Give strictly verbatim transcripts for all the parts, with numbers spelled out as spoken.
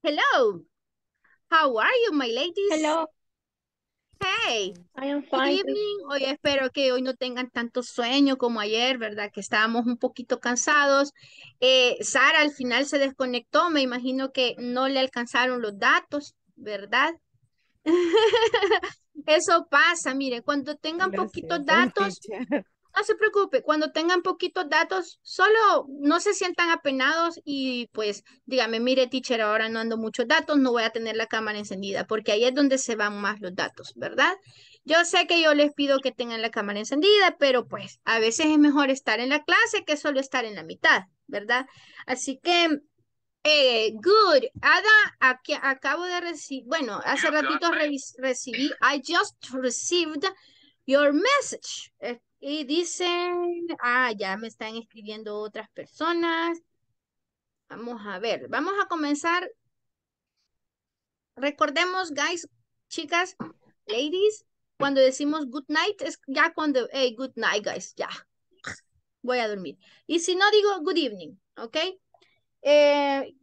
Hello. How are you, my ladies? Hello, Hey. I am Good fine. Thank evening. Hoy espero que hoy no tengan tanto sueño como ayer, ¿verdad? Que estábamos un poquito cansados. Eh, Sara al final se desconectó. Me imagino que no le alcanzaron los datos, ¿verdad? Eso pasa, mire, cuando tengan Lo poquitos siento, datos, teacher. no se preocupe, cuando tengan poquitos datos, solo no se sientan apenados y pues dígame, mire, teacher, ahora no ando muchos datos, no voy a tener la cámara encendida, porque ahí es donde se van más los datos, ¿verdad? Yo sé que yo les pido que tengan la cámara encendida, pero pues a veces es mejor estar en la clase que solo estar en la mitad, ¿verdad? Así que, eh, good. Ada, aquí acabo de recibir, bueno, hace ratito revis- recibí, I just received your message. Eh, Y dice, ah, ya me están escribiendo otras personas. Vamos a ver, vamos a comenzar. Recordemos, guys, chicas, ladies, cuando decimos good night, es ya cuando, hey, good night, guys, ya, voy a dormir. Y si no digo good evening, ¿ok? Eh,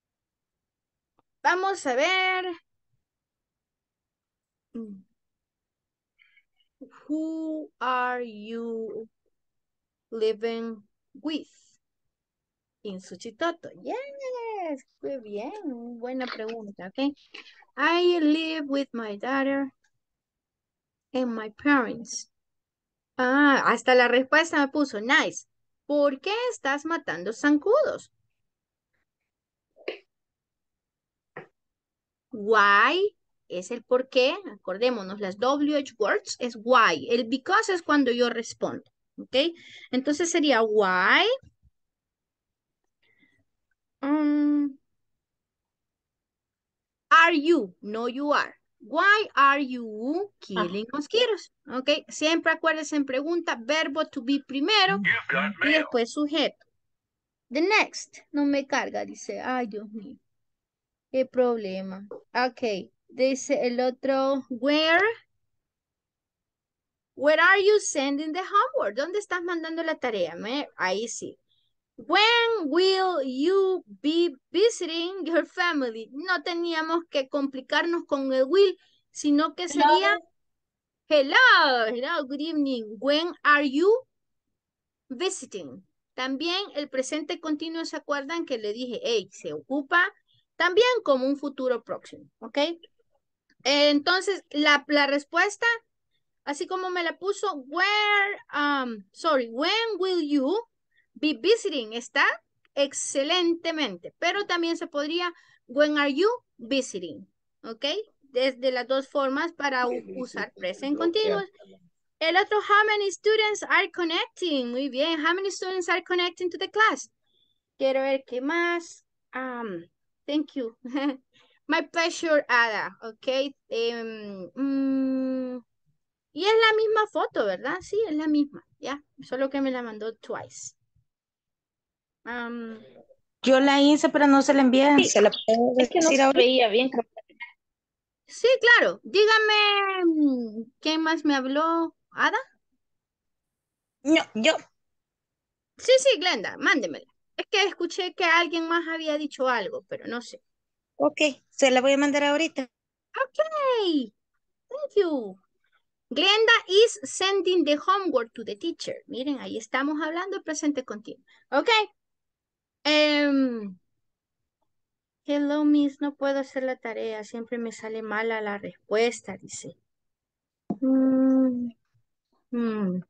vamos a ver. Who are you living with? In Suchitoto. Yes, muy bien. Buena pregunta, ¿ok? I live with my daughter and my parents. Ah, hasta la respuesta me puso, nice. ¿Por qué estás matando zancudos? Why es el por qué. Acordémonos, las W H words es why. El because es cuando yo respondo, ¿ok? Entonces sería why. Um, are you? No, you are. Why are you Ah, killing mosquitoes? ¿Ok? Siempre acuérdense en pregunta, verbo to be primero y después sujeto. The next. No me carga, dice. Ay, Dios mío. Qué problema. Ok. Dice el otro. Where? Where are you sending the homework? ¿Dónde estás mandando la tarea? Me- Ahí sí. When will you be visiting your family? No teníamos que complicarnos con el will, sino que sería hello. hello, hello, good evening. When are you visiting? También el presente continuo, ¿se acuerdan que le dije, hey, se ocupa también como un futuro próximo, ¿ok? Entonces, la, la respuesta, así como me la puso, where, um, sorry, when will you be visiting? Está excelentemente, pero también se podría, when are you visiting? ¿Ok? Desde las dos formas para usar present continuous. El otro, how many students are connecting? Muy bien, how many students are connecting to the class? Quiero ver qué más. Um, thank you. My pleasure, Ada. Ok. Um, mm, y es la misma foto, ¿verdad? Sí, es la misma. Ya, solo que me la mandó twice. Um, Yo la hice, pero no se la envié. Sí, ¿Se la puedo es que no decir se ahorita? veía bien. sí, claro. Dígame, mm, ¿quién más me habló? ¿Ada? No, yo. Sí, sí, Glenda, mándemela. Es que escuché que alguien más había dicho algo, pero no sé. Ok, se la voy a mandar ahorita. Ok, thank you. Glenda is sending the homework to the teacher. Miren, ahí estamos hablando de presente continuo. Ok. Em, hello, miss, no puedo hacer la tarea. Siempre me sale mala la respuesta, dice. Mm, mm.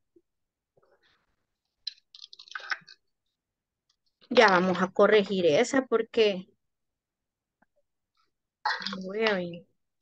Ya vamos a corregir esa porque... Wearing.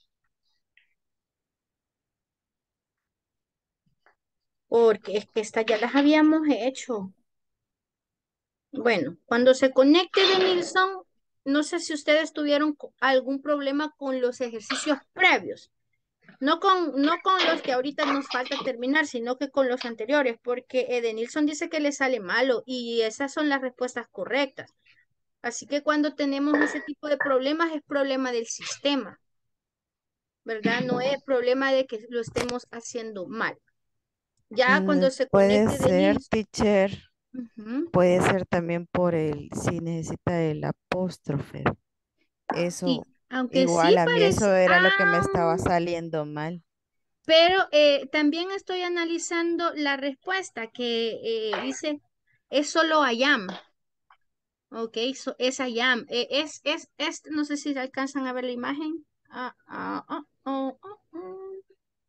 Porque es que estas ya las habíamos hecho. Bueno, cuando se conecte de Nilsson, no sé si ustedes tuvieron co- algún problema con los ejercicios previos. No con, no con los que ahorita nos falta terminar, sino que con los anteriores, porque Edenilson dice que le sale malo y esas son las respuestas correctas. Así que cuando tenemos ese tipo de problemas es problema del sistema, ¿verdad? No es problema de que lo estemos haciendo mal. Ya Mm, cuando se puede conecte ser, Edenilson, teacher. ujú, Puede ser también por el, si necesita el apóstrofe. Eso, Y aunque sí igual a mí parece, eso era lo que me estaba ah, saliendo mal. pero eh, también estoy analizando la respuesta que eh, dice, es solo I am. Ok, so, es I am. Eh, es, es, es, no sé si alcanzan a ver la imagen. Ah, ah, ah, oh, oh, oh.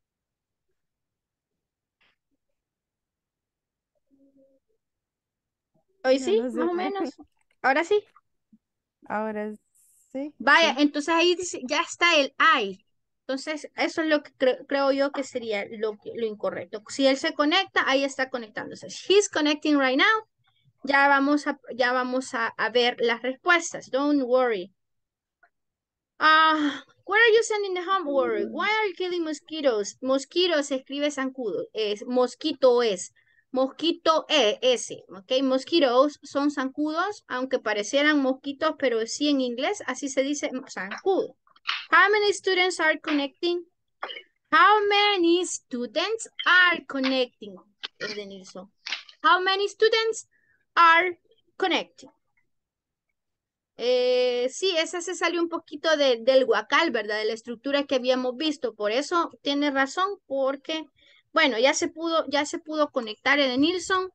Hoy No, sí, no se más o ve. menos. Ahora sí. Ahora sí, Vaya, sí. entonces ahí dice, ya está el I. Entonces, eso es lo que cre- creo yo que sería lo, que- lo incorrecto. Si él se conecta, ahí está conectándose. He's connecting right now. Ya vamos a, ya vamos a, a ver las respuestas. Don't worry. Ah, where are you sending the homework? Why are you killing mosquitoes? Mosquito se escribe zancudo. Es, mosquito es. Mosquito e, S. Ok, mosquitoes son zancudos, aunque parecieran mosquitos, pero sí en inglés, así se dice zancudo. How many students are connecting? How many students are connecting? Edenilson. How many students are connecting? Eh, sí, esa se salió un poquito de- del guacal, ¿verdad? De la estructura que habíamos visto. Por eso tiene razón, porque, bueno, ya se pudo, ya se pudo conectar Edenilson.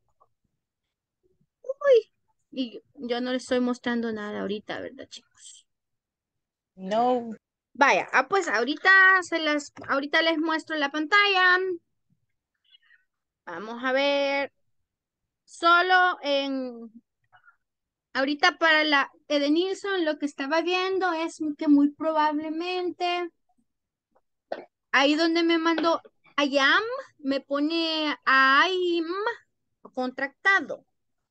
Uy, y yo no les estoy mostrando nada ahorita, ¿verdad, chicos? No. Vaya, ah, pues ahorita se las, ahorita les muestro la pantalla. Vamos a ver. Solo en, ahorita para la Edenilson, lo que estaba viendo es que muy probablemente ahí donde me mandó I am, me pone I'm contractado.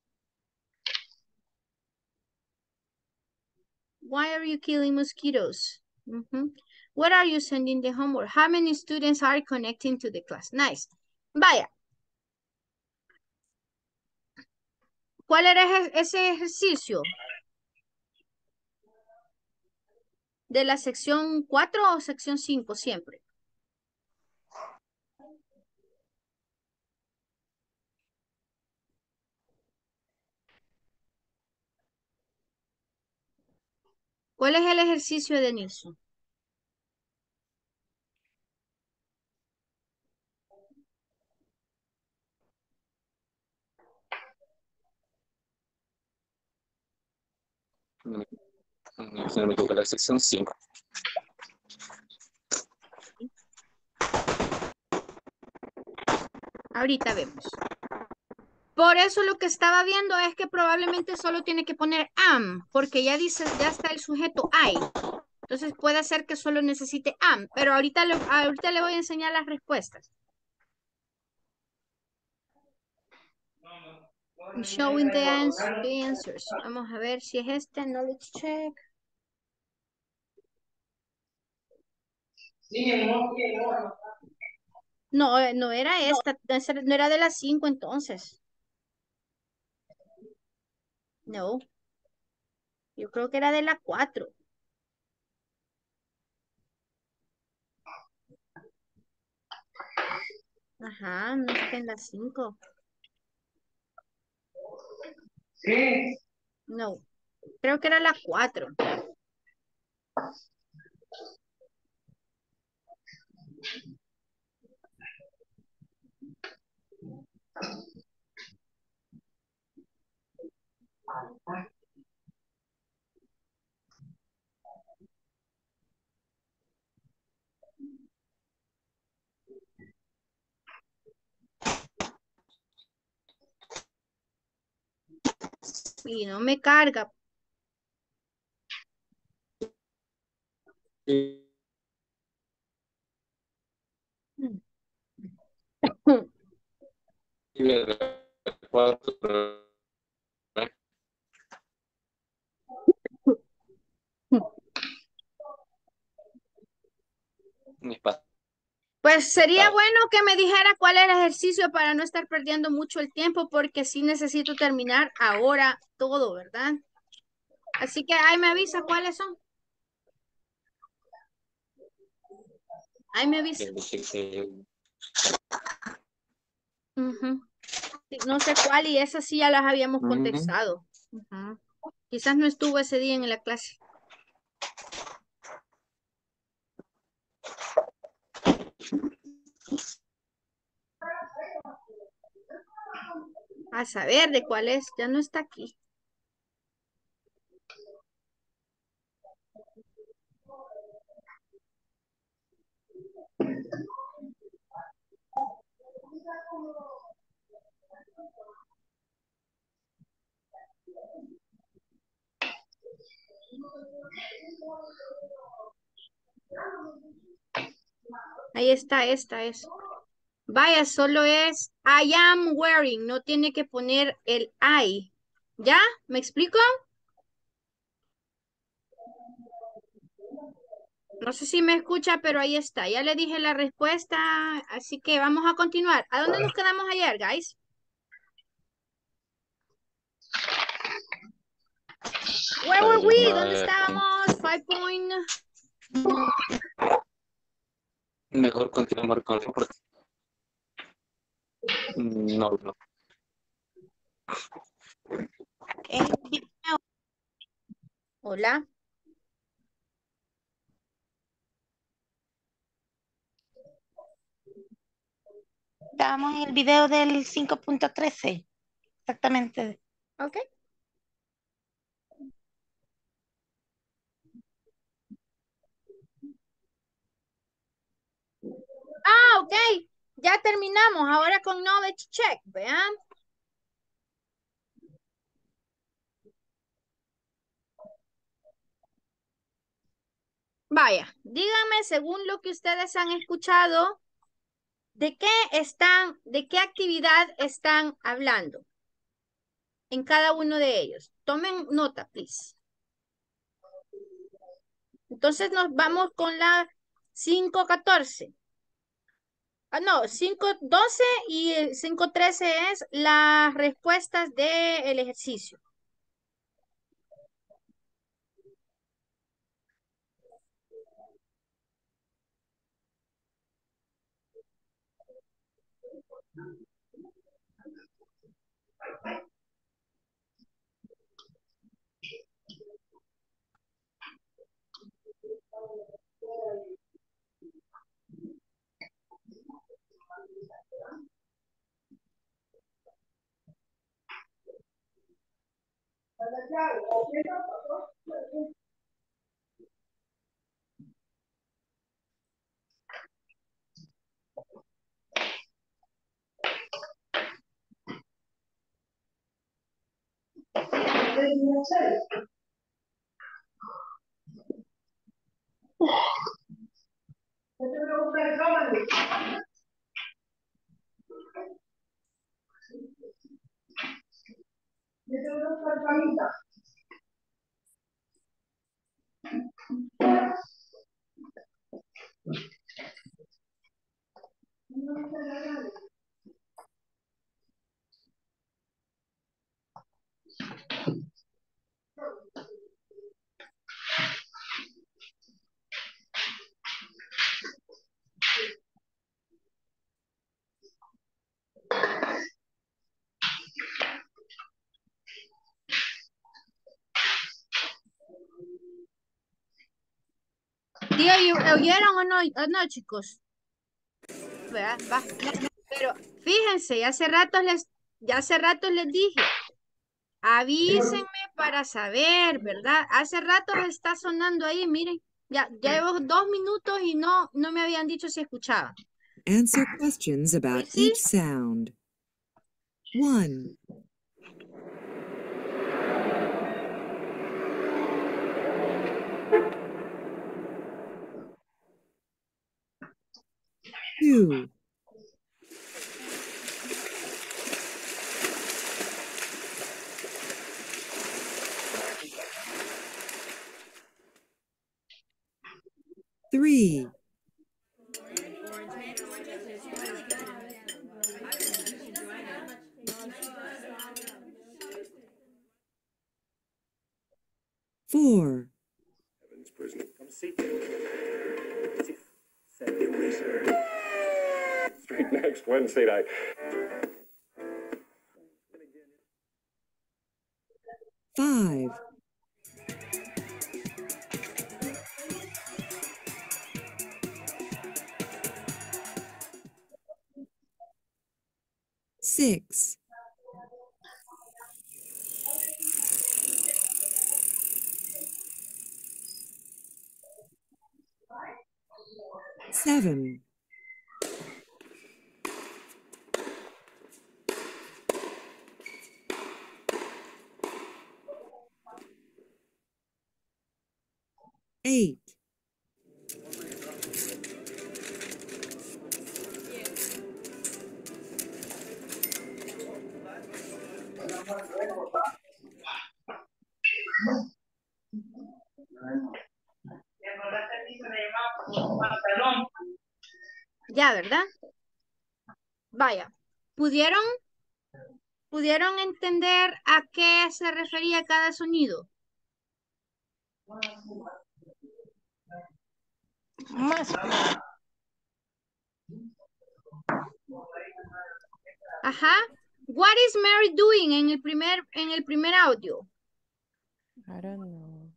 Why are you killing mosquitoes? Ujú. Where are you sending the homework? How many students are connecting to the class? Nice. Vaya. ¿Cuál era ese- ese ejercicio? ¿De la sección cuatro o sección cinco siempre? ¿Cuál es el ejercicio de Nilsson? Mm, mm, Si no me equivoco, la sección cinco. Ahorita vemos. Por eso lo que estaba viendo es que probablemente solo tiene que poner am, porque ya dice, ya está el sujeto I. Entonces puede ser que solo necesite am, pero ahorita le, ahorita le voy a enseñar las respuestas. I'm showing the, ans the answers. Vamos a ver si es este, knowledge check. No, eh, no era esta, no era de las cinco entonces. No, yo creo que era de la cuatro. Ajá, no está en las cinco. Sí. No, creo que era la cuatro. Y no me carga. Y de la cuatro, mis patas. Pues sería bueno que me dijera cuál era el ejercicio para no estar perdiendo mucho el tiempo, porque sí necesito terminar ahora todo, ¿verdad? Así que ahí me avisa cuáles son. Ahí me avisa. Ujú. Sí, no sé cuál y esas sí ya las habíamos Mm, contestado. Ujú. Quizás no estuvo ese día en la clase. A saber de cuál es, ya no está aquí. Ahí está, esta es. Vaya, solo es I am wearing, no tiene que poner el I. ¿Ya? ¿Me explico? No sé si me escucha, pero ahí está. Ya le dije la respuesta, así que vamos a continuar. ¿A dónde nos quedamos ayer, guys? Where were we? ¿Dónde estábamos? Five point. Mejor continuar con el reporte. No, no. Hola. Estábamos en el video del cinco punto trece. Exactamente. Ok. Ah, ok. Ya terminamos. Ahora con knowledge check. Vean. Vaya, díganme según lo que ustedes han escuchado, ¿de qué están, de qué actividad están hablando en cada uno de ellos? Tomen nota, please. Entonces nos vamos con la cinco catorce. Ah, no, cinco doce y el cinco trece es las respuestas del ejercicio. ¿Sí oyeron o no, o no, chicos? ¿Verdad? Va. Pero fíjense, ya hace rato les, ya hace rato les dije, avísenme para saber, ¿verdad? Hace rato está sonando ahí, miren, ya, ya llevo dos minutos y no, no me habían dicho si escuchaban. Answer questions about ¿Sí? each sound. One. Two. Three. Four. Straight next Wednesday night. Five. Six. Seven. Eight. Ya, ¿verdad? Vaya. ¿Pudieron, ¿Pudieron entender a qué se refería cada sonido? Más o menos. Ajá. What is Mary doing en el primer, en el primer audio? I don't know.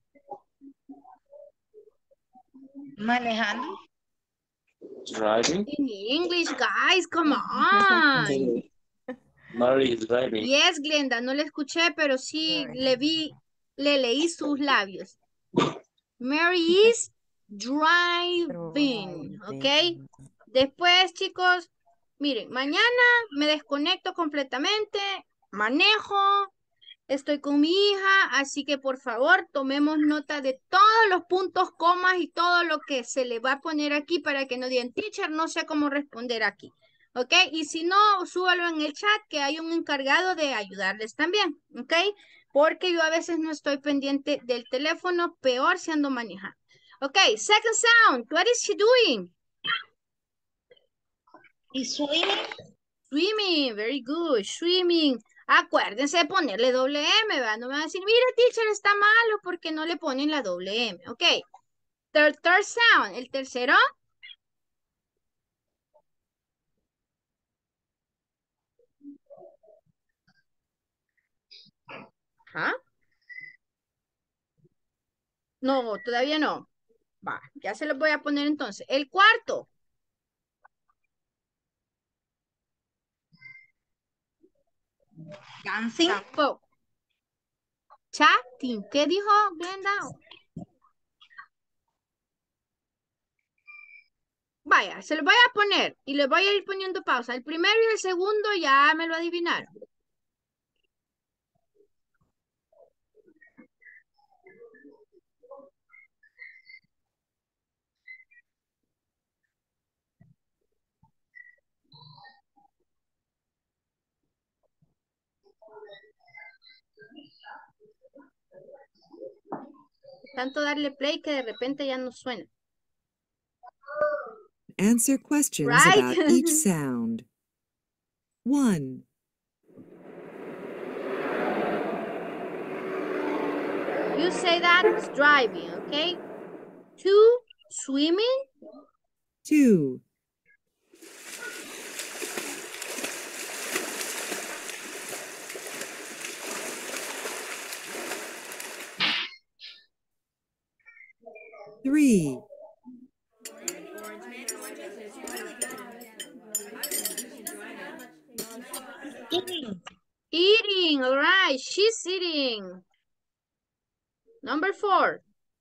Manejando. Driving. In English, guys, come on. Mary is driving. Yes, Glenda, no le escuché, pero sí le vi, le leí sus labios. Mary is driving, ¿ok? Driving. Después, chicos, miren, mañana me desconecto completamente, manejo, estoy con mi hija, así que por favor tomemos nota de todos los puntos, comas y todo lo que se le va a poner aquí para que no digan, teacher, no sé cómo responder aquí. ¿Ok? Y si no, súbalo en el chat que hay un encargado de ayudarles también. ¿Ok? Porque yo a veces no estoy pendiente del teléfono, peor si ando manejando. Ok, second sound. What is she doing? Y swimming. Swimming, very good, swimming. Acuérdense de ponerle doble M, ¿verdad? No me van a decir, mira, teacher, está malo porque no le ponen la doble M. Ok. Third, third sound. El tercero. ¿Ah? No, todavía no. Va, ya se los voy a poner entonces. El cuarto. Dancing. Tampoco. Chatting. ¿Qué dijo Glenda? Vaya, se los voy a poner y les voy a ir poniendo pausa. El primero y el segundo ya me lo adivinaron. Tanto darle play que de repente ya no suena. Answer questions Right? about each sound. One. You say that it's driving, okay? Two, swimming. Two. Three. Eating. Eating, all right, she's eating. Number four.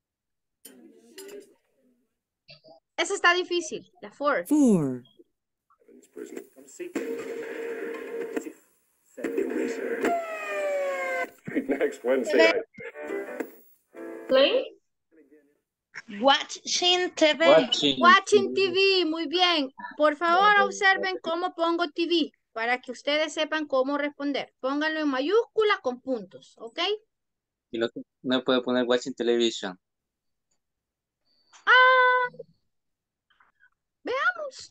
Esa está difícil, la four. Four. Next Wednesday night. Play. Watching T V. Watching. Watching T V, muy bien. Por favor, observen cómo pongo T V para que ustedes sepan cómo responder. Pónganlo en mayúscula con puntos, ¿ok? Y lo que no puede poner watching television. Ah, veamos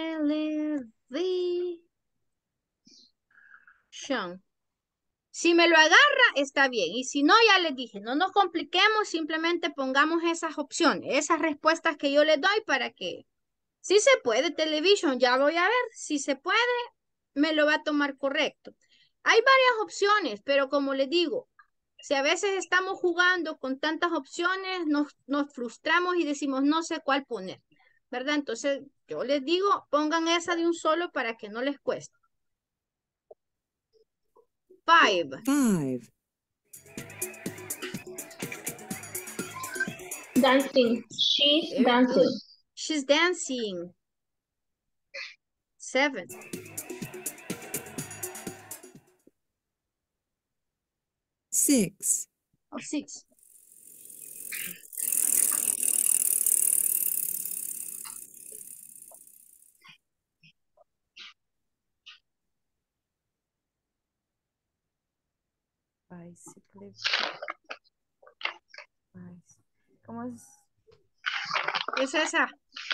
televisión. Si me lo agarra, está bien. Y si no, ya les dije, no nos compliquemos, simplemente pongamos esas opciones, esas respuestas que yo les doy para que, si se puede, televisión, ya voy a ver, si se puede, me lo va a tomar correcto. Hay varias opciones, pero como les digo, si a veces estamos jugando con tantas opciones, nos, nos frustramos y decimos, no sé cuál poner, ¿verdad? Entonces, yo les digo, pongan esa de un solo para que no les cueste. Five. Five. Dancing. She's Very dancing. good. She's dancing. Seven. Six. Oh, six. Bicycle. Bicy- ¿Cómo es? Es esa.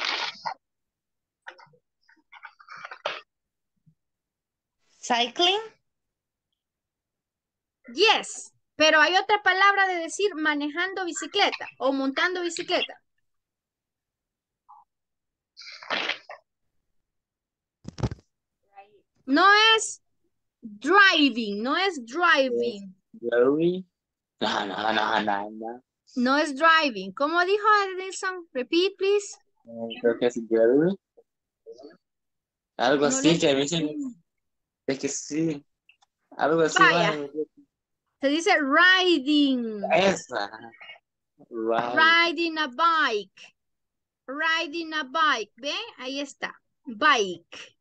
Cycling. Yes. Pero hay otra palabra de decir manejando bicicleta o montando bicicleta. No es driving, no es driving. Jerry. No, no, no, no, no. No es driving. ¿Cómo dijo Edison? Repeat, please. Eh, Creo que es Jerry. Algo No así le- que a mí se me... Es que sí. Algo así Vaya. va. Se dice riding. Esa. Right. Riding a bike. Riding a bike. ¿Ve? Ahí está. Bike.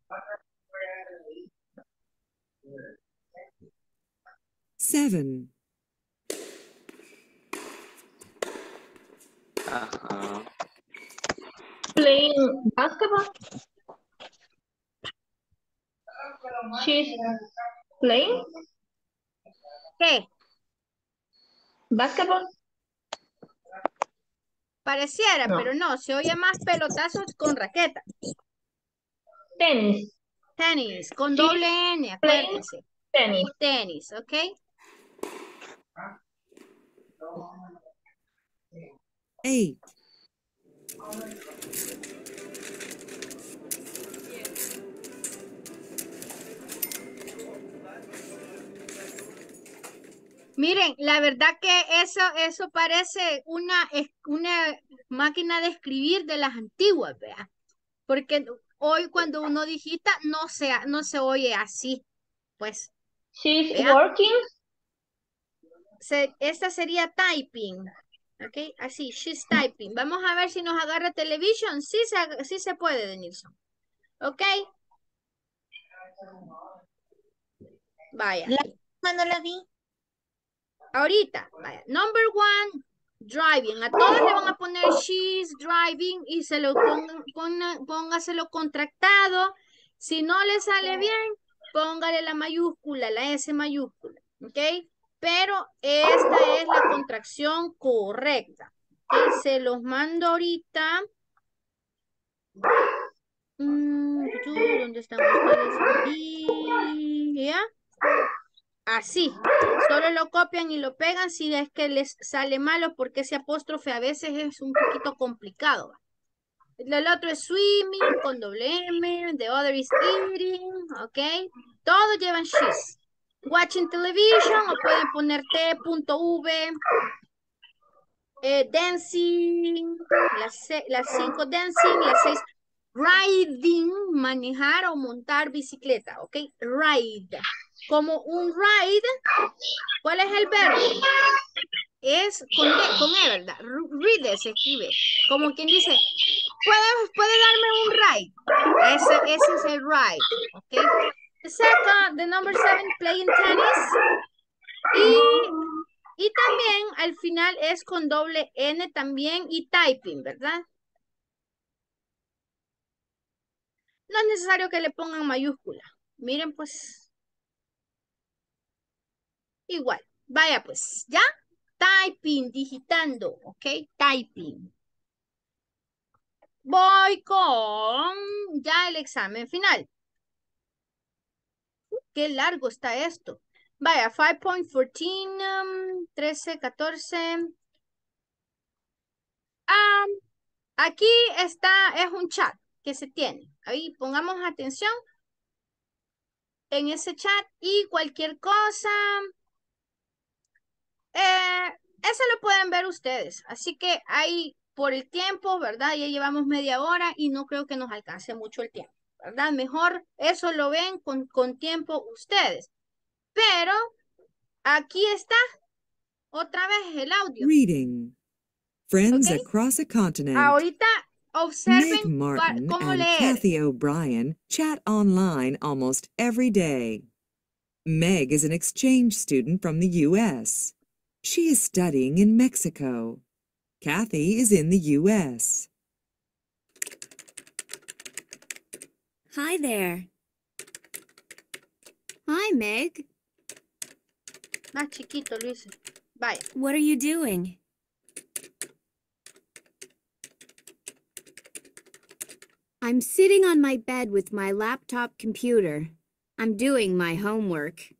Seven. Ajá. Playing basketball. She's playing ¿Qué? basketball. Pareciera, No. pero no. Se oye más pelotazos con raqueta. Tennis. Tenis. Con Sí. doble N, acuérdense. Tennis. Tenis, ¿ok? Eight. Miren, la verdad que eso, eso parece una, es- una máquina de escribir de las antiguas, ¿verdad? Porque hoy cuando uno digita no se, no se oye así. Pues, She's Vea. working. se, esta sería typing. ¿Ok? Así, she's typing. Vamos a ver si nos agarra television. Sí se, ag- sí se puede, Denilson. ¿Ok? Vaya. La última no la vi. Ahorita, vaya. Number one, driving. A todos le van a poner she's driving y se lo pongan, ponga- póngaselo contractado. Si no le sale bien, póngale la mayúscula, la S mayúscula. ¿Ok? Pero esta es la contracción correcta. ¿Ok? Se los mando ahorita. Mm, tú, ¿dónde están ustedes? Aquí. ¿Ya? Así, solo lo copian y lo pegan si es que les sale malo, porque ese apóstrofe a veces es un poquito complicado. El otro es swimming con doble M, the other is eating, ¿ok? Todos llevan she's. Watching television o pueden poner T.V, eh, dancing, las, se- las cinco dancing, las seis riding, manejar o montar bicicleta, ¿ok? Ride. Como un ride, ¿cuál es el verbo? Es con, D, con E, ¿verdad? R- Ride se escribe. Como quien dice, ¿puede, puede darme un ride? Ese, ese es el ride, ¿ok? The second, the number seven, playing tennis. Y, y también al final es con doble N también y typing, ¿verdad? No es necesario que le pongan mayúscula. Miren, pues, igual. Vaya, pues, ¿ya? Typing, digitando, ¿ok? Typing. Voy con ya el examen final. Qué largo está esto. Vaya, cinco punto catorce, um, trece, catorce. Ah, aquí está, es un chat que se tiene. Ahí pongamos atención en ese chat y cualquier cosa. Eh, eso lo pueden ver ustedes. Así que ahí por el tiempo, ¿verdad? Ya llevamos media hora y no creo que nos alcance mucho el tiempo, ¿verdad? Mejor eso lo ven con, con tiempo ustedes. Pero Aquí está. Otra vez el audio. Reading. Friends Okay. across a continent. Ahorita Meg observen cua- Martin cómo and leer. Kathy O'Brien chat online almost every day. Meg is an exchange student from the U S. She is studying in Mexico. Kathy is in the U S. Hi there. Hi, Meg. Más chiquito, Luis. Vaya. What are you doing? I'm sitting on my bed with my laptop computer. I'm doing my homework.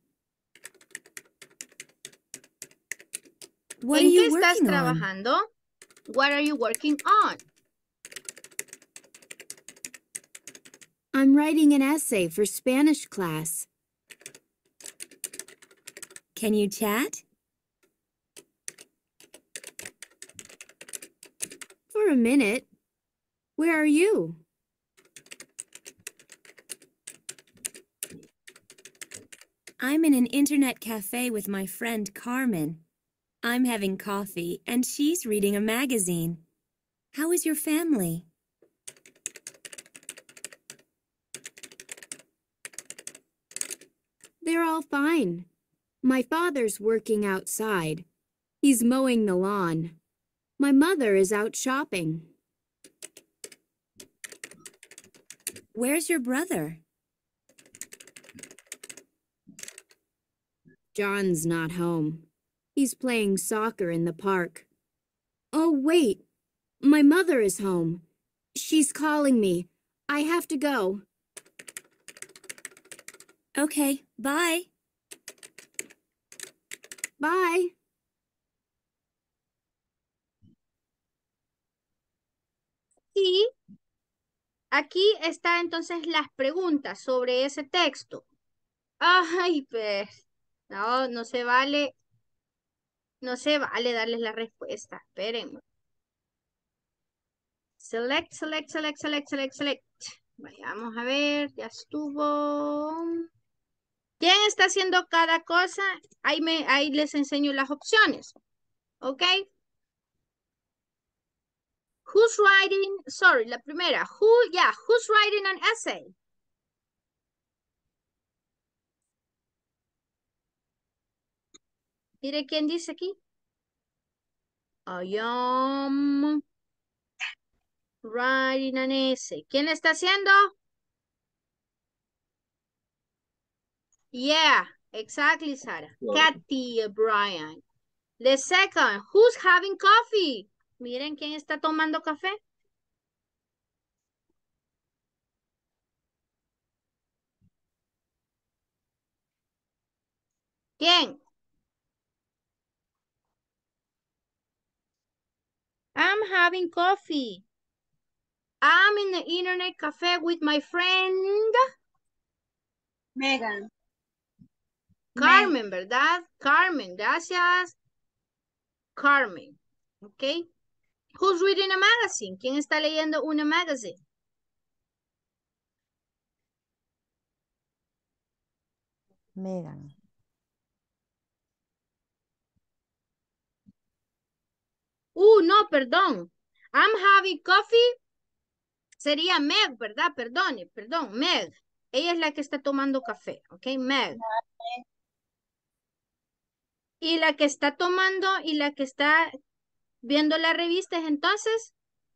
What are ¿En qué you estás working on? trabajando? What are you working on? I'm writing an essay for Spanish class. Can you chat? For a minute. Where are you? I'm in an internet cafe with my friend Carmen. I'm having coffee and she's reading a magazine. How is your family? They're all fine. My father's working outside. He's mowing the lawn. My mother is out shopping. Where's your brother? John's not home. He's playing soccer in the park. Oh, wait. My mother is home. She's calling me. I have to go. Okay, bye. Bye. Y aquí está entonces las preguntas sobre ese texto. Ay, pues, no, no se vale, no se vale darles la respuesta. Espérenme. Select, select, select, select, select, select. Vayamos a ver, ya estuvo. ¿Quién está haciendo cada cosa? Ahí, me, ahí les enseño las opciones. ¿Ok? Who's writing, sorry, la primera. Who, yeah, who's writing an essay? Mire quién dice aquí. I am writing an essay. ¿Quién le está haciendo? Yeah, exactly, Sarah. Kathy O'Brien. The second, who's having coffee? Miren quién está tomando café. ¿Quién? I'm having coffee. I'm in the internet cafe with my friend Megan. Carmen, ¿verdad? Carmen, gracias. Carmen, ¿ok? Who's reading a magazine? ¿Quién está leyendo una magazine? Megan. Uh, no, perdón. I'm having coffee. Sería Meg, ¿verdad? Perdone, perdón, Meg. Ella es la que está tomando café, ¿ok? Meg. Y la que está tomando y la que está viendo la revista es entonces.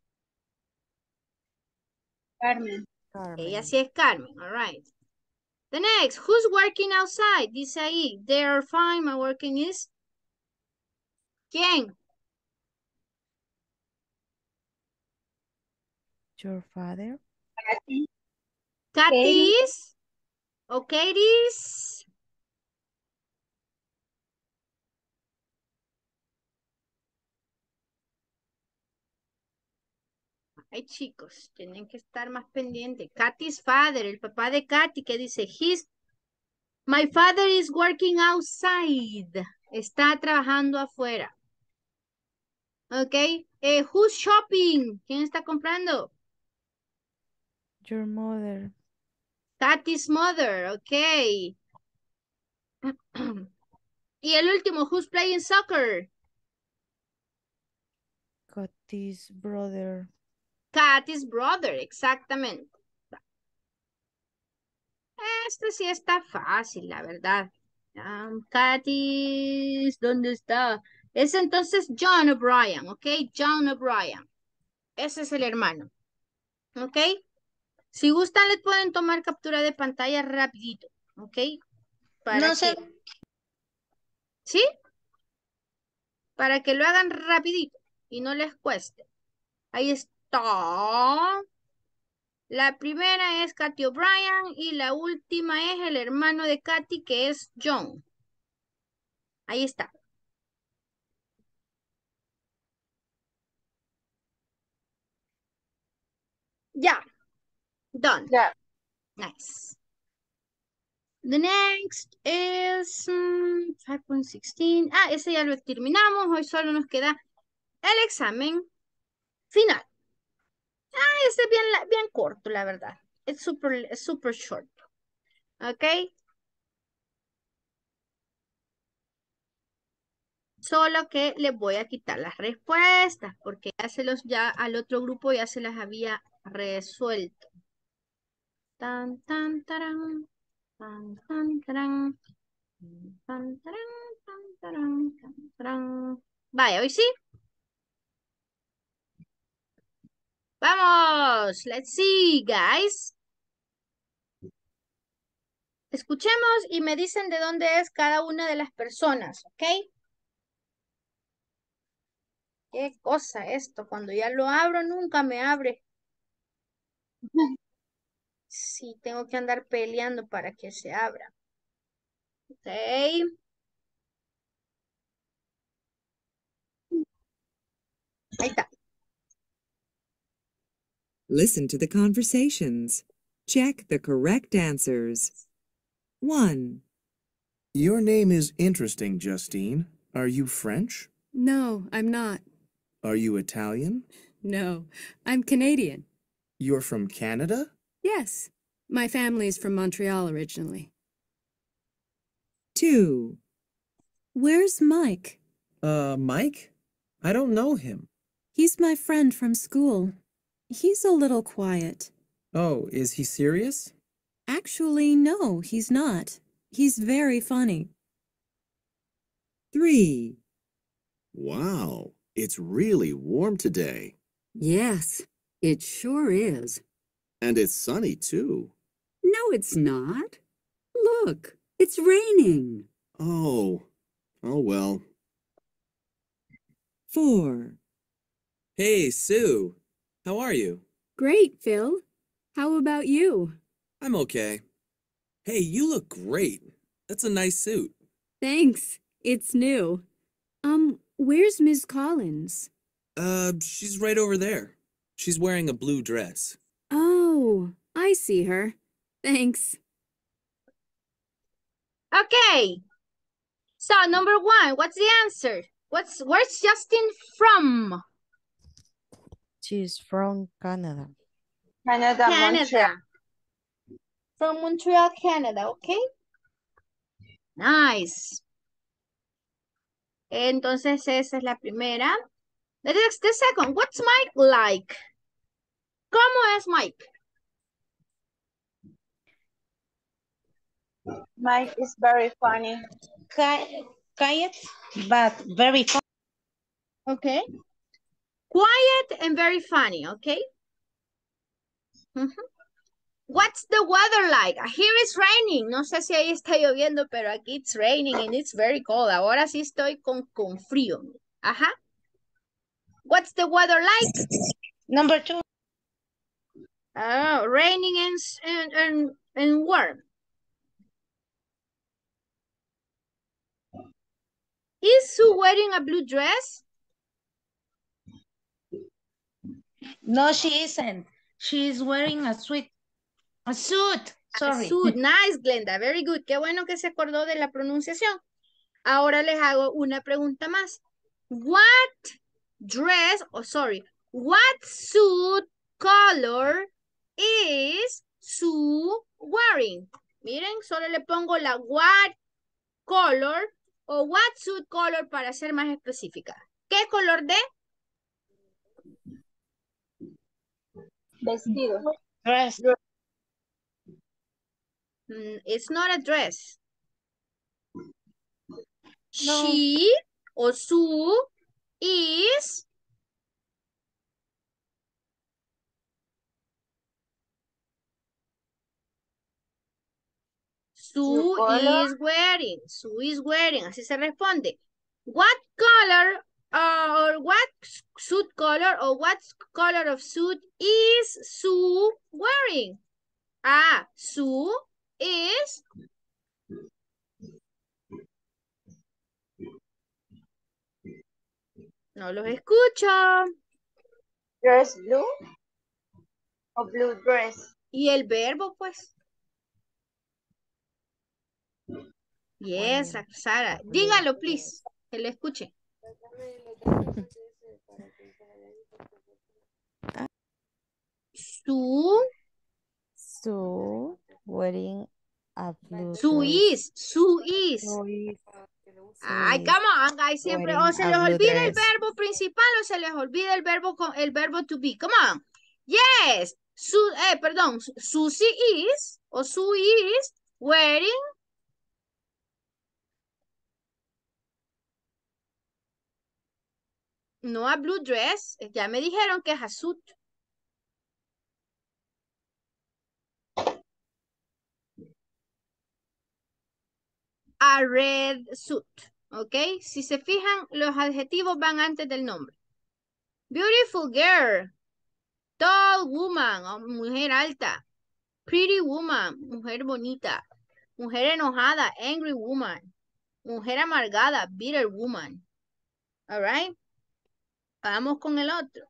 Carmen. Carmen. Ella sí es Carmen, all right. The next, who's working outside? Dice ahí, they are fine, my working is. ¿Quién? Your father. Kathy. Katy is. O Katie is. Ay, chicos, tienen que estar más pendientes. Katy's father, el papá de Katy, que dice, his, my father is working outside. Está trabajando afuera. Ok. Eh, who's shopping? ¿Quién está comprando? Your mother. Katy's mother. Ok. Y el último, who's playing soccer? Katie's brother. Katie's brother, exactamente. Este sí está fácil, la verdad. Um, Katie's, ¿dónde está? Es entonces John O'Brien, ¿ok? John O'Brien. Ese es el hermano, ¿ok? Si gustan, le pueden tomar captura de pantalla rapidito, ¿ok? Para No sé. que... ¿Sí? Para que lo hagan rapidito y no les cueste. Ahí está. La primera es Katy O'Brien y la última es el hermano de Katy, que es John. Ahí está. Ya. Done. Ya. Nice. The next is um, five point sixteen. Ah, ese ya lo terminamos. Hoy solo nos queda el examen final. Ah, este es bien, bien corto, la verdad. Es super, es super short. ¿Ok? Solo que les voy a quitar las respuestas porque ya se los, ya al otro grupo ya se las había resuelto. Tan, tan, tarán. Tan, tan, tarán. Tan, tarán, tan, tarán, tan, tarán. Vaya, hoy sí. Vamos, let's see, guys. Escuchemos y me dicen de dónde es cada una de las personas, ¿ok? Qué cosa esto, cuando ya lo abro nunca me abre. Sí, tengo que andar peleando para que se abra. Ok. Ahí está. Listen to the conversations. Check the correct answers. one. Your name is interesting, Justine. Are you French? No, I'm not. Are you Italian? No, I'm Canadian. You're from Canada? Yes, my family's from Montreal originally. two. Where's Mike? Uh, Mike? I don't know him. He's my friend from school. He's a little quiet. Oh, is he serious? Actually, no, he's not. He's very funny. three. Wow, it's really warm today. Yes, it sure is. And it's sunny, too. No, it's not. Look, it's raining. Oh, oh well. four. Hey, Sue. How are you? Great, Phil. How about you? I'm okay. Hey, you look great. That's a nice suit. Thanks. It's new. Um, where's Miss Collins? Uh, she's right over there. She's wearing a blue dress. Oh, I see her. Thanks. Okay. So, number one, what's the answer? What's Where's Justin from? She's from Canada. Canada, Canada. Montreal. From Montreal, Canada, okay? Nice. Entonces, esa es la primera. The next, the second, what's Mike like? ¿Cómo es Mike? Mike is very funny. Quiet, but very funny. Okay. Quiet and very funny, okay? Mm-hmm. What's the weather like? Here it's raining. No sé si ahí está lloviendo, pero aquí it's raining and it's very cold. Ahora sí estoy con, con frío. Ajá. What's the weather like? Number two. Oh, raining and, and, and, and warm. Is Sue wearing a blue dress? No, she isn't. She's wearing a suit. A suit. Sorry. A suit. Nice, Glenda. Very good. Qué bueno que se acordó de la pronunciación. Ahora les hago una pregunta más. What dress, oh sorry, what suit color is Sue wearing? Miren, solo le pongo la what color O what suit color para ser más específica. ¿Qué color de? Vestido. Dress. Mm, it's not a dress. No. She o su is Sue is wearing. Sue is wearing. Así se responde. What color uh, or what suit color or what color of suit is Sue wearing? Ah, Sue is no los escucho. Dress blue o blue dress. ¿Y el verbo, pues? Yes, Wearing. Sara. Dígalo, please. Que le escuche. Sue. So, wearing a blue Sue dress. is. Sue is. Sue is. Ay, Sue come on, guys. Siempre wearing o se a les blue olvida el dress. verbo principal o se les olvida el verbo con el verbo to be. Come on. Yes. Su, eh, perdón. Susie is o Sue is wearing no a blue dress. Ya me dijeron que es a suit. A red suit. ¿Ok? Si se fijan, los adjetivos van antes del nombre. Beautiful girl. Tall woman. Oh, mujer alta. Pretty woman. Mujer bonita. Mujer enojada. Angry woman. Mujer amargada. Bitter woman. Alright. Vamos con el otro.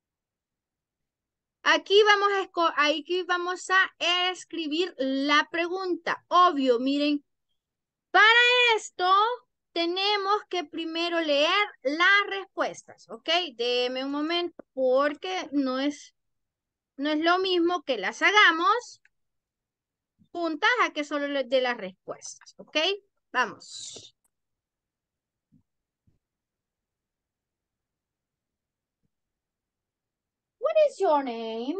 Aquí vamos a, aquí vamos a escribir la pregunta. Obvio, miren. Para esto tenemos que primero leer las respuestas, ¿ok? Deme un momento porque no es, no es lo mismo que las hagamos juntas a que solo les dé las respuestas, ¿ok? Vamos. What is your name?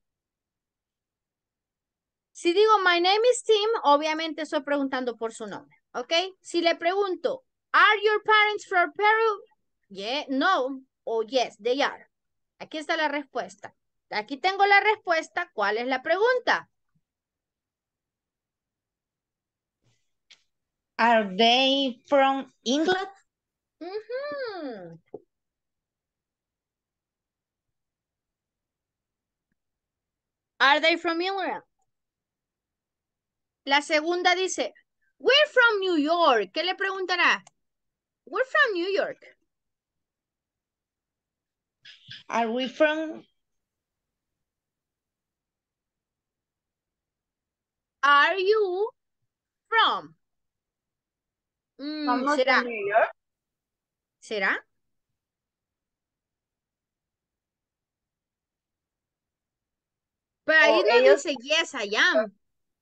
Si digo my name is Tim, obviamente estoy preguntando por su nombre, ¿ok? Si le pregunto, are your parents from Peru? Yeah, no, o yes, they are. Aquí está la respuesta. Aquí tengo la respuesta. ¿Cuál es la pregunta? Are they from England? Uh-huh. Are they from England? La segunda dice, we're from New York. ¿Qué le preguntará? We're from New York. Are we from? Are you from? Mm, ¿será? De New York? ¿Será? Pero ahí O no ellos, dice yes, I am.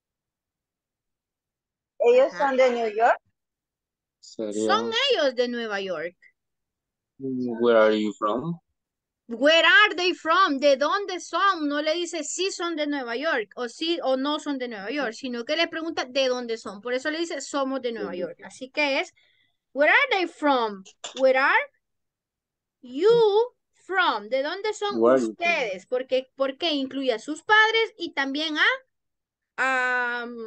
ellos Ajá. son de New York. Sería, Son ellos de Nueva York. where are you from? Where are they from? ¿De dónde son? No le dice si son de Nueva York o sí o no son de Nueva York, sino que le pregunta de dónde son. Por eso le dice somos de Nueva York. Así que es, where are they from? Where are you from? ¿De dónde son Where are you from? ustedes? Porque, porque incluye a sus padres y también a um,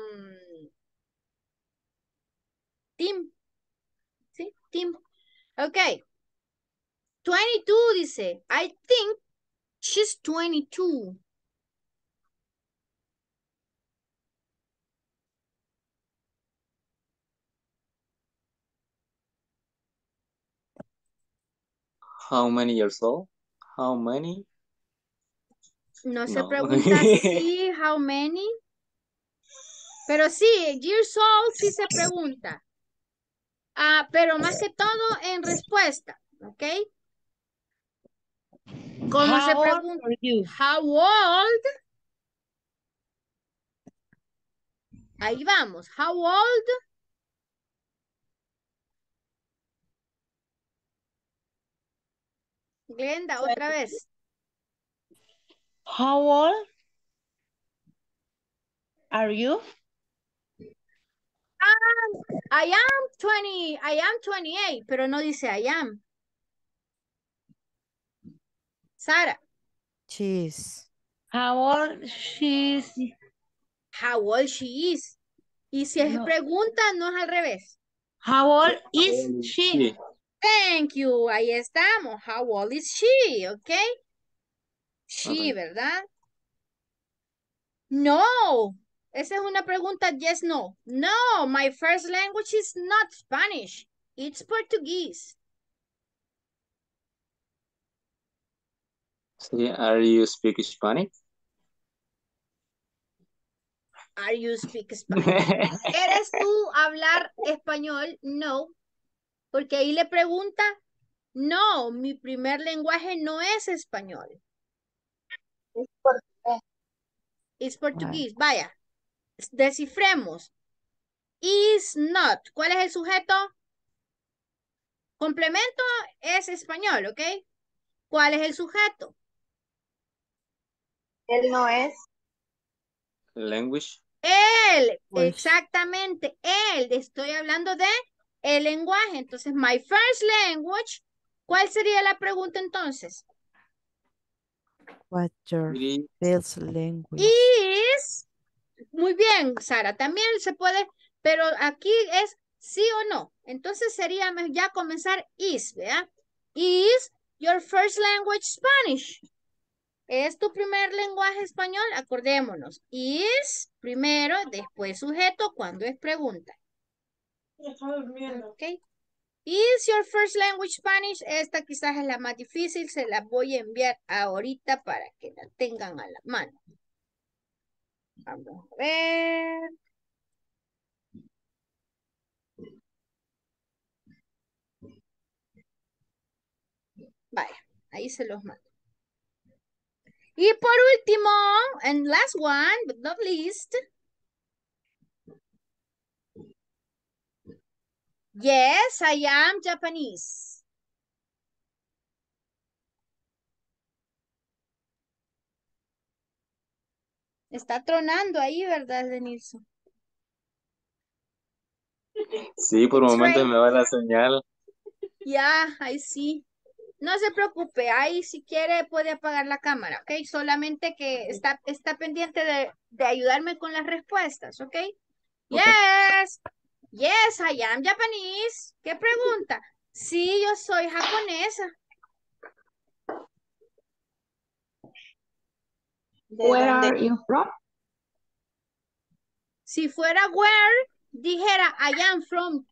Tim. ¿Sí? Tim. Ok. twenty-two dice, I think she's twenty-two. How many years old? How many? No se No. pregunta si, how many. Pero sí, years old sí se pregunta. Ah, pero más que todo en respuesta, ¿ok? ¿Cómo se How old pregunta? are you? How old? Ahí vamos. How old Glenda, otra vez. How old are you? Um, I am twenty, I am twenty-eight, pero no dice I am. Sara. She's. How old she is? How old she is. Y si es No. pregunta, no es al revés. How old is she? Thank you. Ahí estamos. How old is she? ¿Ok? She, Okay. ¿verdad? No. Esa es una pregunta yes, no. No, my first language is not Spanish. It's Portuguese. Sí, are you speak Spanish? Are you speak Spanish? ¿Eres tú hablar español? No. Porque ahí le pregunta, no, mi primer lenguaje no es español. Es portugués. Es portugués. Vaya, descifremos. Is not. ¿Cuál es el sujeto? Complemento es español, ¿ok? ¿Cuál es el sujeto? Él no es. Language. Él, Pues. exactamente, él. Estoy hablando de el lenguaje. Entonces, my first language. ¿Cuál sería la pregunta entonces? What's your It first language? Is, muy bien, Sara, también se puede, pero aquí es sí o no. Entonces sería ya comenzar is, ¿verdad? Is your first language Spanish? ¿Es tu primer lenguaje español? Acordémonos. Is primero, después sujeto cuando es pregunta. Ok. Is your first language Spanish? Esta quizás es la más difícil. Se la voy a enviar ahorita para que la tengan a la mano. Vamos a ver. Vaya, ahí se los mando. Y por último, and last one, but not least. Yes, I am Japanese. Está tronando ahí, ¿verdad, Denilson? Sí, por It's momentos right. me va la señal. Ya, ahí sí. No se preocupe, ahí si quiere puede apagar la cámara, ¿ok? Solamente que está, está pendiente de, de ayudarme con las respuestas, ¿ok? Yes, yes, I am Japanese. ¿Qué pregunta? Sí, yo soy japonesa. Where are you from? Si fuera where, dijera I am from.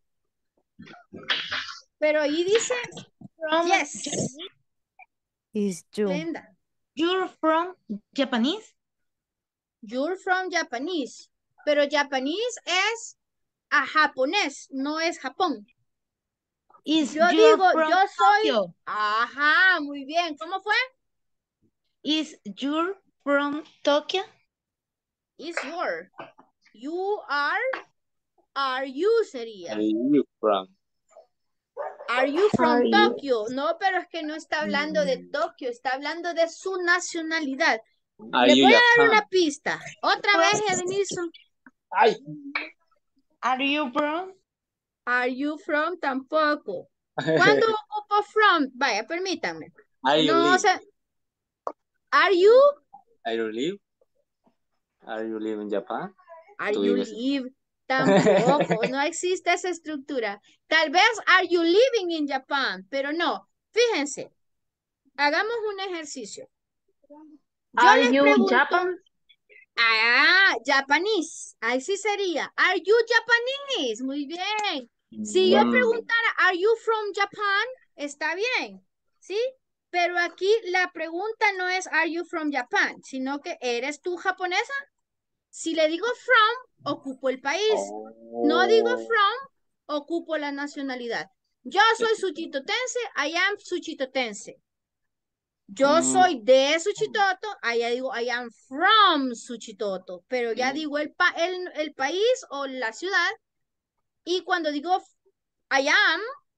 Pero ahí dice From yes. Is you. Glenda. You're from Japanese? You're from Japanese. Pero Japanese es a japonés, no es Japón. Is Yo you're digo, from yo soy... Tokyo? Ajá, muy bien. ¿Cómo fue? Is you're from Tokyo? Is your. You are. Are you sería. Are you from? Are you from Are you? Tokyo? No, pero es que no está hablando de Tokio, está hablando de su nacionalidad. Are Le you voy a dar Japan? una pista. Otra vez, Edenilson. Ay. Are you from? Are you from? Tampoco. ¿Cuándo ocupo from? Vaya, permítanme. Are you No, live? o sea, are you? Are you live? Are you live in Japan? Are ¿Tú you vives? live? Tampoco, no existe esa estructura. Tal vez are you living in Japan, pero no. Fíjense, hagamos un ejercicio. Yo Are les you pregunto, Japan? ah, Japanese, ahí sí sería, are you Japanese? Muy bien. Si yo Mm, preguntara, are you from Japan? Está bien, ¿sí? Pero aquí la pregunta no es, are you from Japan? Sino que, ¿eres tú japonesa? Si le digo from, ocupo el país. No digo oh. from, ocupo la nacionalidad. Yo soy suchitotense, I am suchitotense. Yo Mm, soy de Suchitoto, allá digo I am from Suchitoto, pero ya mm. digo el, pa el, el país o la ciudad. Y cuando digo I am,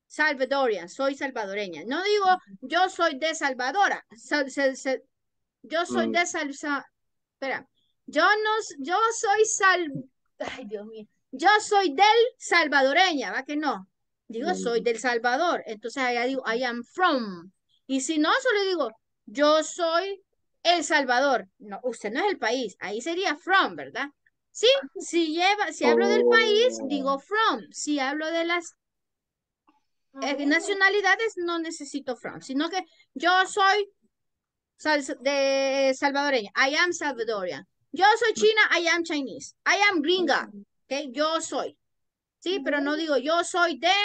Salvadorian, soy salvadoreña. No digo yo soy de Salvadora. Sal- sal- sal- yo soy Mm, de Sal... Sa- espera. Yo no, s- yo soy sal... Ay, Dios mío. Yo soy del salvadoreña, ¿va que no? Digo, soy del Salvador. Entonces allá digo, I am from. Y si no, solo digo, yo soy El Salvador. No, usted no es el país. Ahí sería from, ¿verdad? Sí, si lleva, si hablo del país, digo from. Si hablo de las eh, nacionalidades, no necesito from, sino que yo soy sal- de salvadoreña. I am Salvadorian. Yo soy china, I am Chinese. I am gringa. Okay, yo soy. Sí, pero no digo yo soy de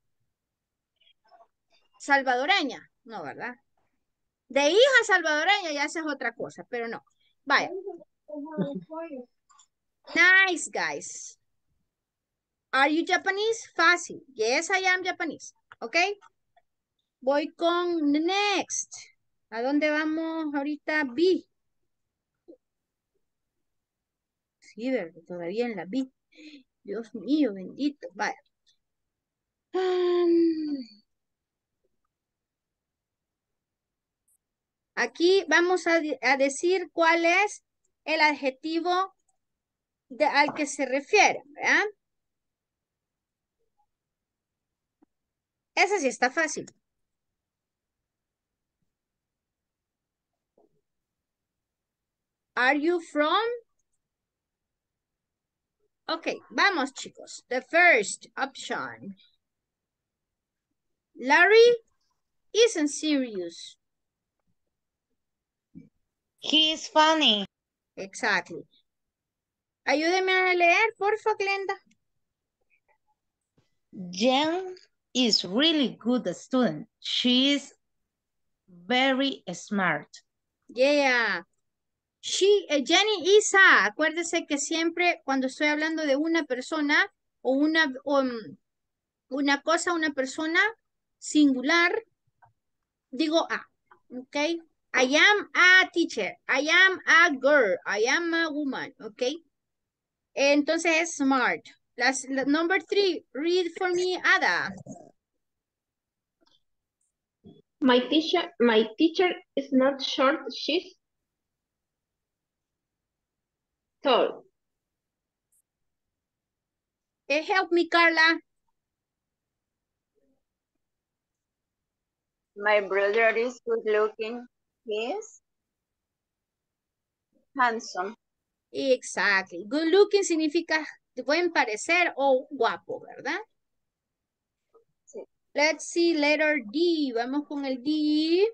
salvadoreña. No, ¿verdad? De hija salvadoreña ya esa es otra cosa, pero no. Vaya. Nice, guys. Are you Japanese? Fácil. Yes, I am Japanese. ¿Ok? Voy con next. ¿A dónde vamos ahorita? B. Sí, ¿verdad? Todavía en la B. Dios mío, bendito. Vaya. Um, aquí vamos a, a decir cuál es el adjetivo de, al que se refiere, ¿verdad? Esa sí está fácil. Are you from? Ok, vamos chicos. The first option. Larry isn't serious. He is funny. Exactly. Ayúdeme a leer, por favor, Glenda. Jen is really good student. She is very smart. Yeah. She, eh, Jenny Isa. Acuérdese que siempre cuando estoy hablando de una persona o una, um, una cosa, una persona singular, digo a. Ok. I am a teacher. I am a girl. I am a woman. Ok. Entonces es smart. Las, la- number three, read for me, Ada. My teacher, my teacher is not short, she's tall. Eh, help me, Carla. My brother is good looking. He is handsome. Exactly. Good looking significa de buen parecer o guapo, ¿verdad? Sí. Let's see, letter D. Vamos con el D.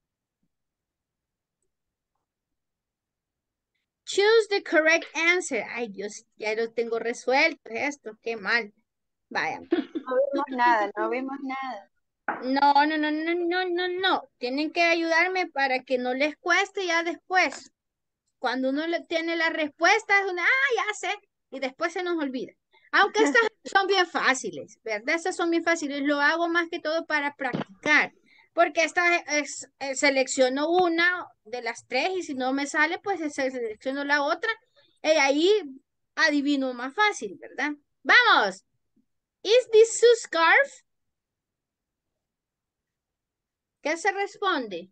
Choose the correct answer. Ay, Dios, ya lo tengo resuelto esto. Qué mal. Vaya. No vimos nada, no vimos nada. No, no, no, no, no, no, no. Tienen que ayudarme para que no les cueste ya después. Cuando uno le tiene la respuesta, es una, ah, ya sé, y después se nos olvida. Aunque estas son bien fáciles, ¿verdad? Estas son bien fáciles. Lo hago más que todo para practicar. Porque esta es, eh, selecciono una de las tres y si no me sale, pues se- selecciono la otra. Y ahí adivino más fácil, ¿verdad? ¡Vamos! ¿Is this Sue's scarf? ¿Qué se responde?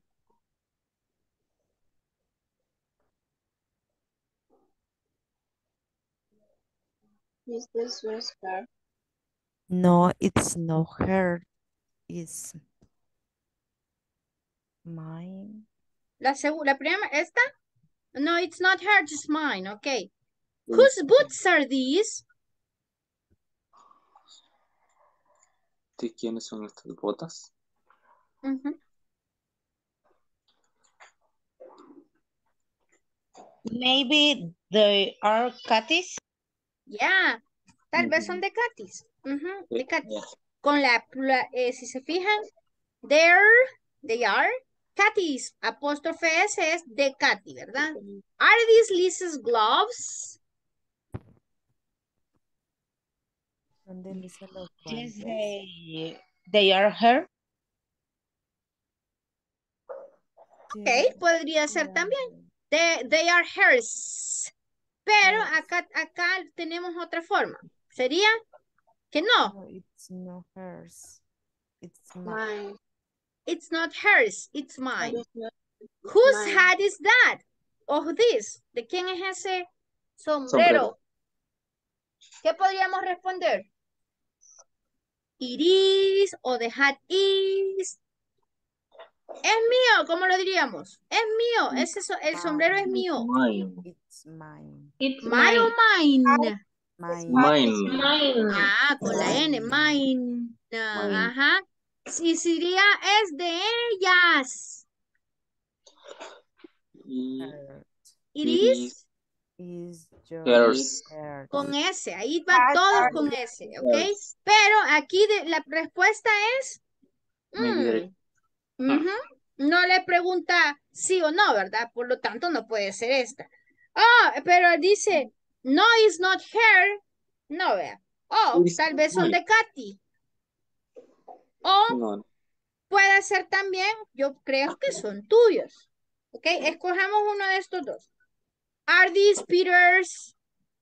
Is this your scarf? No, it's not her. It's mine. La segunda, la primera, ¿esta? No, it's not her, just mine, okay. Whose boots are these? ¿De quiénes son estas botas? Ujú. Maybe they are Kathy's. Ya, tal vez son de Katis. Ujú, de Katis. Con la, la- eh, si se fijan, they're, they are, Katis, apóstrofe S es de Katy, ¿verdad? Are these Lisa's gloves? Son de Lisa los Yes, guantes. they, they are her. Ok, podría ser también. They, they are hers. Pero acá, acá tenemos otra forma. Sería que no. No, it's not hers. It's mine. Mine. It's not hers, it's mine. That is not Whose mine. hat is that? Of this. ¿De quién es ese sombrero? Sombrero. ¿Qué podríamos responder? It is o the hat is. Es mío, ¿cómo lo diríamos? Es mío, ese so- el sombrero es mío. Mine. It's mine. It's ¿Mine o mine? Mine. Mine. mine. Ah, con la N, mine. Ah, Mine. Ajá. Sí, sería es de ellas. Y Hers. It it is is Is your hers. hers. con S, ahí va Hats todos are con theirs. S, ¿ok? Hers. Pero aquí de- la respuesta es, Maybe there- mm, ujú, no le pregunta sí o no, ¿verdad? Por lo tanto, no puede ser esta. Ah, pero dice, no, it's not her. No, vea. O It is tal not vez son mine. de Katy. O No. puede ser también, yo creo que son tuyos. ¿Ok? Escojamos uno de estos dos. Are these Peter's?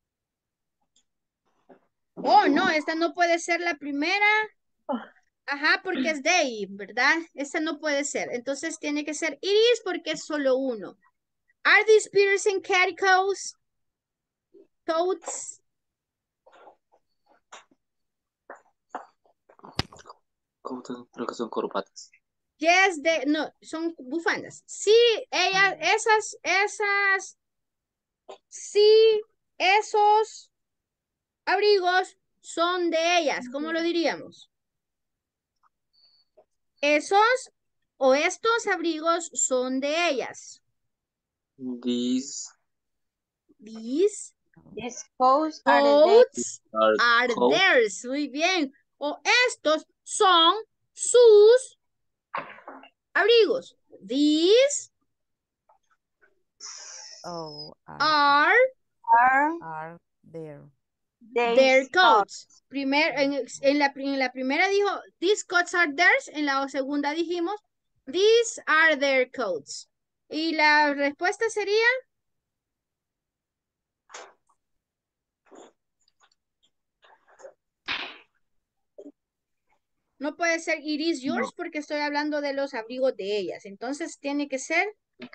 Oh, no, esta no puede ser la primera. Ajá, porque es they, ¿verdad? Esta no puede ser. Entonces tiene que ser it is porque es solo uno. Are these Peter's and Katy coats? Coats. ¿Cómo te- Creo que son corbatas. Yes, they, no, son bufandas. Sí, ellas, esas, esas, sí, esos abrigos son de ellas. ¿Cómo lo diríamos? Esos o estos abrigos son de ellas. These These These coats are the theirs. coats are are coats. theirs. Muy bien. O estos son sus abrigos. These Oh, are, are Are are there. their their coats. coats. Primer, en, en la, en la primera dijo, these coats are theirs. En la segunda dijimos, these are their coats. Y la respuesta sería, no puede ser it is yours porque estoy hablando de los abrigos de ellas. Entonces tiene que ser,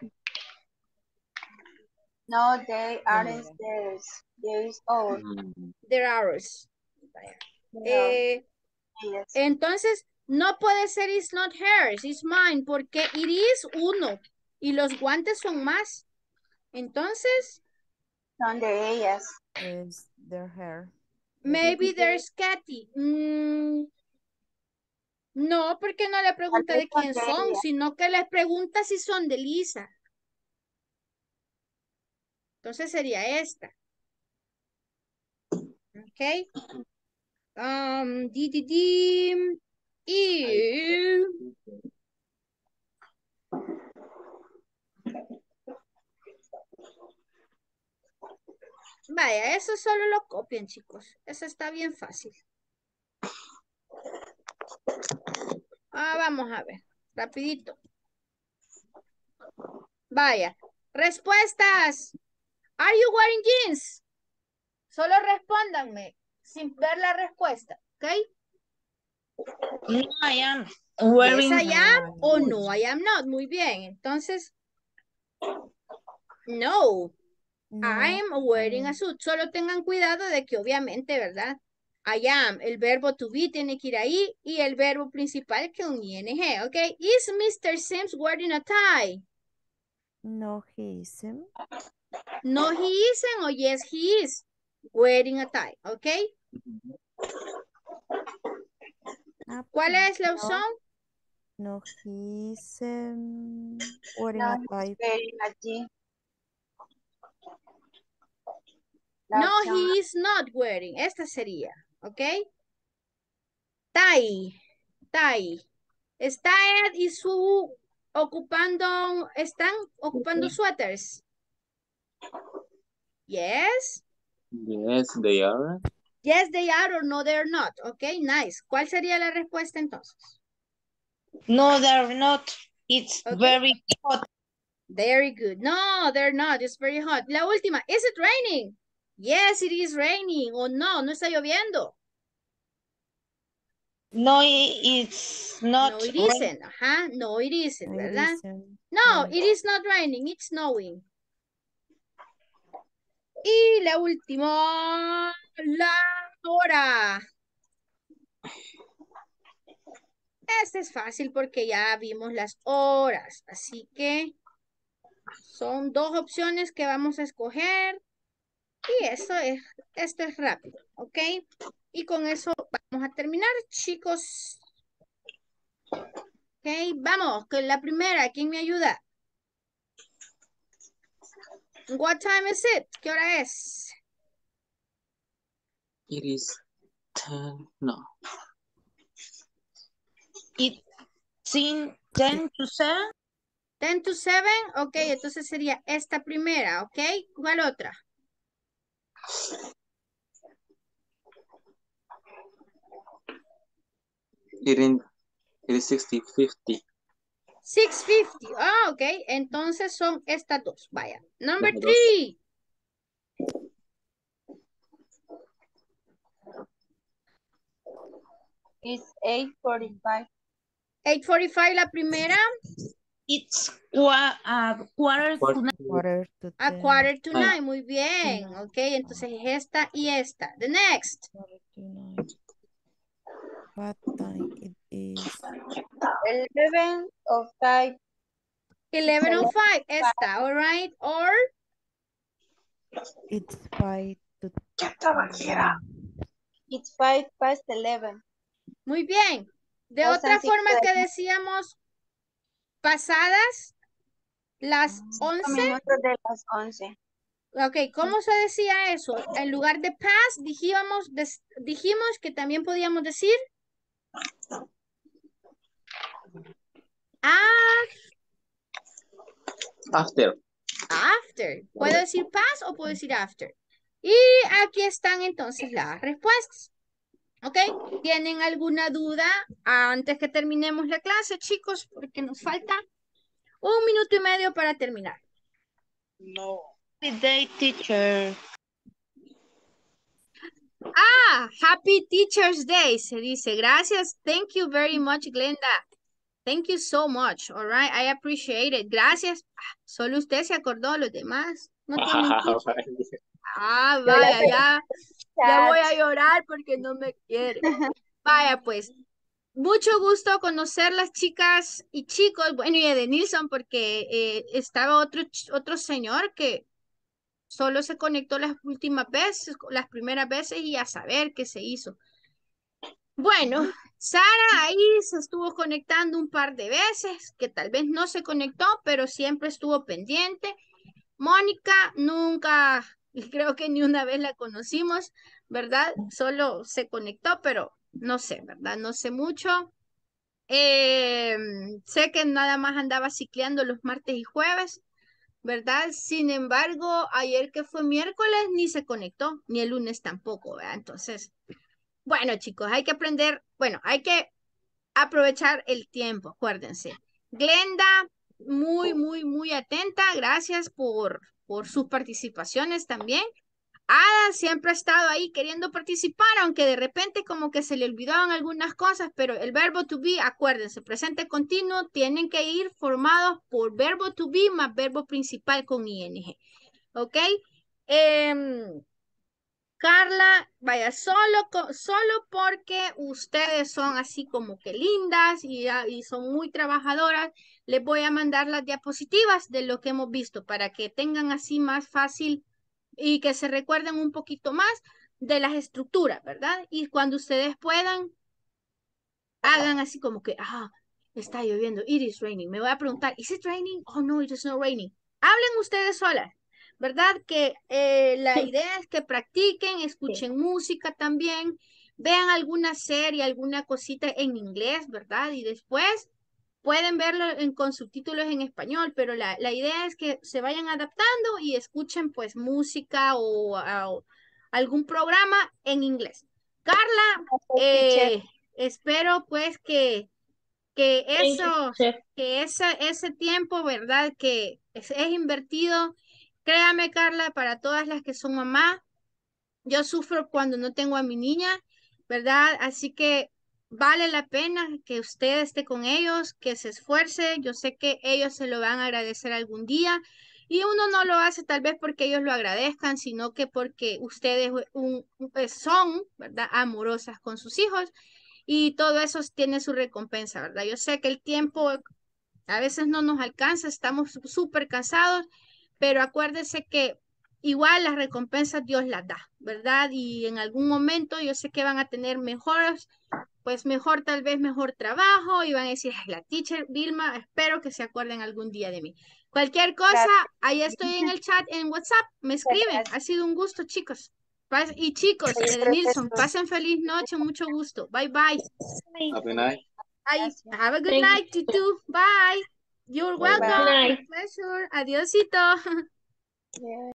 No, they aren't Primera. theirs. Theirs own. Mm, they're ours. Vaya. They are Eh, theirs. entonces, no puede ser it's not hers, it's mine, porque it is uno y los guantes son más. Entonces, Son de ellas. Is their hair. maybe there's Katy. Mm, no, porque no le pregunta Tal de vez son quién de son, ella. sino que les pregunta si son de Lisa. Entonces sería esta. Ok. Um, di, di, di. Y... Vaya, eso solo lo copian, chicos. Eso está bien fácil. Ah, vamos a ver. Rapidito. Vaya. Respuestas. Are you wearing jeans? Solo respóndanme sin ver la respuesta. ¿Ok? No, I am Yes, wearing. I am o no, I am not. Muy bien. Entonces, no. No, I am wearing I a suit. Solo tengan cuidado de que obviamente, ¿verdad? I am, el verbo to be tiene que ir ahí y el verbo principal que un ing, ¿ok? Is mister Sims wearing a tie? No, he isn't. No, he isn't o yes, he is wearing a tie, ¿ok? Ah, ¿Cuál pues, es la no, opción? no, he isn't wearing No, a he's tie. wearing a jean. La No, opción he is not wearing. Esta sería, ¿ok? Tie, tie. Está Ed y su ocupando, están ocupando suéteres. Yes. yes, they are. Yes, they are or no, they're not. Ok, nice. ¿Cuál sería la respuesta entonces? No, they're not. It's Okay. very hot. Very good. No, they're not. It's very hot. La última. Is it raining? Yes, it is raining. O no, no está lloviendo. No, it's not. No, it isn't. Ajá, no, it isn't, It ¿verdad? isn't. No, No. it is not raining, it's snowing. Y la última, la hora. Este es fácil porque ya vimos las horas, así que son dos opciones que vamos a escoger y esto es, esto es rápido, ¿ok? Y con eso vamos a terminar, chicos. Ok, vamos con la primera. ¿Quién me ayuda? What time is it? ¿Qué hora es? It is ten, no. It's ten to seven. ten to seven, ok, entonces sería esta primera, ok. ¿Cuál otra? It, in, it is sixty fifty. six fifty, ah, ok, entonces son estas dos, vaya. Number Las dos. three. It's eight forty-five. eight forty-five la primera. It's qua uh, quarter to nine. Quarter to A ten. quarter to Nine. nine, muy bien, ok, entonces esta y esta. The next. Quarter to nine. What time it is? Eleven of five. eleven oh five, esta, all right, or It's five to It's five past eleven. muy bien. De O otra sea, sí forma puede- que decíamos pasadas las once. Minutos de las once. Ok, ¿cómo se decía eso? En lugar de past, dijimos, des- dijimos que también podíamos decir af- After. after. ¿Puedo decir past o puedo decir after? Y aquí están entonces las respuestas. ¿Ok? ¿Tienen alguna duda antes que terminemos la clase, chicos? Porque nos falta un minuto y medio para terminar. No. Good day, teacher. Ah, Happy Teacher's Day, se dice. Gracias. Thank you very much, Glenda. Thank you so much. All right, I appreciate it. Gracias. Ah, solo usted se acordó, los demás no tienen teacher. Ah, vaya, ya, ya voy a llorar porque no me quiere. Vaya, pues, mucho gusto conocer las chicas y chicos, bueno, y a Denilson, porque eh, estaba otro, ch- otro señor que solo se conectó las últimas veces, las primeras veces y a saber qué se hizo. Bueno, Sara ahí se estuvo conectando un par de veces, que tal vez no se conectó, pero siempre estuvo pendiente. Mónica nunca, creo que ni una vez la conocimos, ¿verdad? Solo se conectó, pero no sé, ¿verdad? No sé mucho. Eh, sé que nada más andaba cicleando los martes y jueves, ¿verdad? Sin embargo, ayer que fue miércoles ni se conectó, ni el lunes tampoco, ¿verdad? Entonces, bueno, chicos, hay que aprender, bueno, hay que aprovechar el tiempo, acuérdense. Glenda, muy, muy, muy atenta. Gracias por, por sus participaciones también. Ada siempre ha estado ahí queriendo participar, aunque de repente como que se le olvidaban algunas cosas, pero el verbo to be, acuérdense, presente continuo, tienen que ir formados por verbo to be más verbo principal con ing. ¿Ok? Em, Carla, vaya, solo, co- solo porque ustedes son así como que lindas y, ah, y son muy trabajadoras, les voy a mandar las diapositivas de lo que hemos visto para que tengan así más fácil y que se recuerden un poquito más de las estructuras, ¿verdad? Y cuando ustedes puedan, hagan así como que, ah, está lloviendo, it is raining. Me voy a preguntar, ¿is it raining? Oh, no, it is not raining. Hablen ustedes solas, ¿verdad? Que eh, la idea es que practiquen, escuchen música también, vean alguna serie, alguna cosita en inglés, ¿verdad? Y después pueden verlo en, con subtítulos en español, pero la, la idea es que se vayan adaptando y escuchen pues música o, o algún programa en inglés. Carla, eh, espero pues que, que eso, que ese, ese tiempo, ¿verdad? Que es, es invertido. Créame, Carla, para todas las que son mamá, yo sufro cuando no tengo a mi niña, ¿verdad? Así que vale la pena que usted esté con ellos, que se esfuerce. Yo sé que ellos se lo van a agradecer algún día. Y uno no lo hace tal vez porque ellos lo agradezcan, sino que porque ustedes un, pues son, ¿verdad?, amorosas con sus hijos. Y todo eso tiene su recompensa, ¿verdad? Yo sé que el tiempo a veces no nos alcanza, estamos súper cansados, pero acuérdese que igual las recompensas Dios las da, ¿verdad? Y en algún momento yo sé que van a tener mejores, pues mejor, tal vez mejor trabajo y van a decir, ay, la teacher Vilma, espero que se acuerden algún día de mí. Cualquier cosa, Gracias. ahí estoy en el chat, en WhatsApp, me escriben. Ha sido un gusto, chicos. Pas- Y chicos, Sí, eh, Nilsson, profesor. pasen feliz noche, mucho gusto. Bye, bye. Happy night. Bye. Have a good Thank night, you too. Bye. You're Bye, bye. welcome. Bye. My pleasure. Adiosito. Yeah.